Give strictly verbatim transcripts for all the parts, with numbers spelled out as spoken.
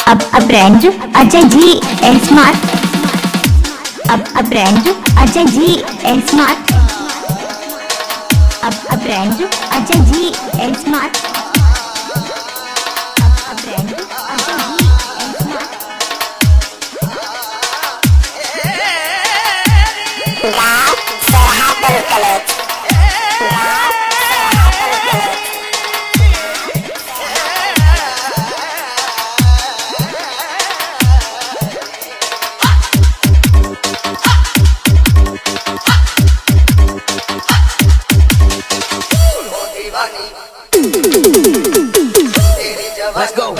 अब अब range Ajay ji smart अब अब रेंज अजय जी स्मार्ट अब अब रेंज अजय जी स्मार्ट अब अब range Ajay ji smart Let's go.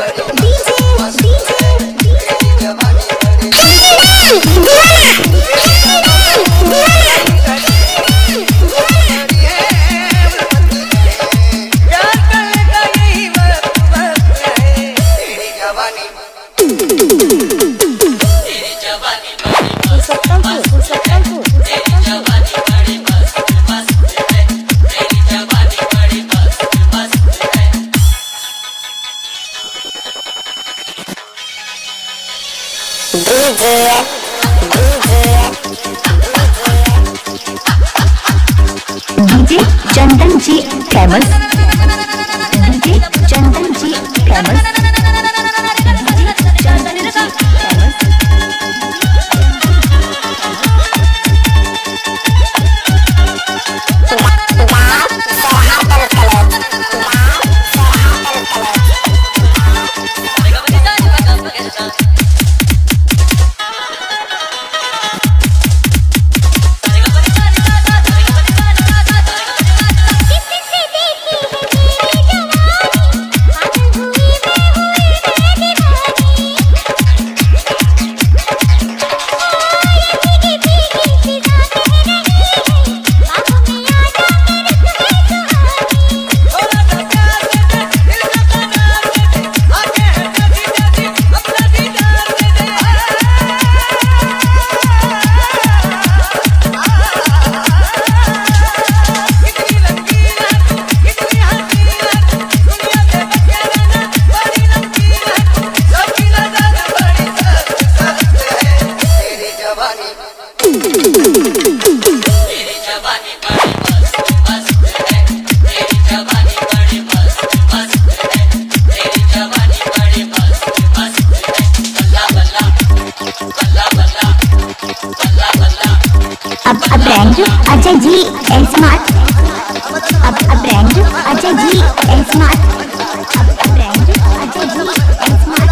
DJ चंदन जी फेमस डीजे चंदन जी फेमस चंदन जी फेमस अब अब रेंज अजय जी स्मार्ट अब अब रेंज अजय जी स्मार्ट अब अब रेंज अजय जी स्मार्ट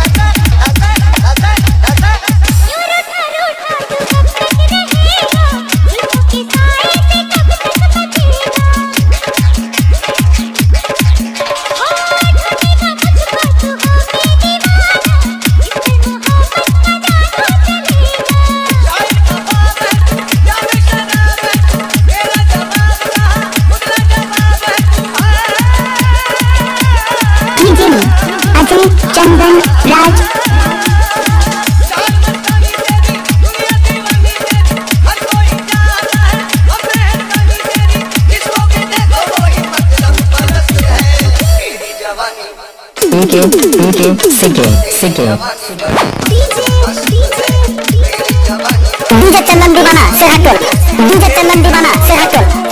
चंदन राज पीके पीके सिके सिके डीजे चंदन दीवाना से हटकर डीजे चंदन दीवाना से हटकर